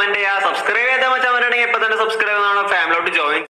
Comment ചെയ്യുക. Subscribe ചെയ്താൽ മച്ചാൻ ഇപ്പൊ തന്നെ സബ്സ്ക്രൈബ് ചെയ്യണം, ഫാമിലിയോട്ട് ജോയിൻ